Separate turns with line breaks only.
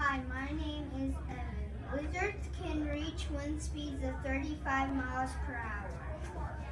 Hi, my name is Evan. Lizards can reach wind speeds of 35 miles per hour.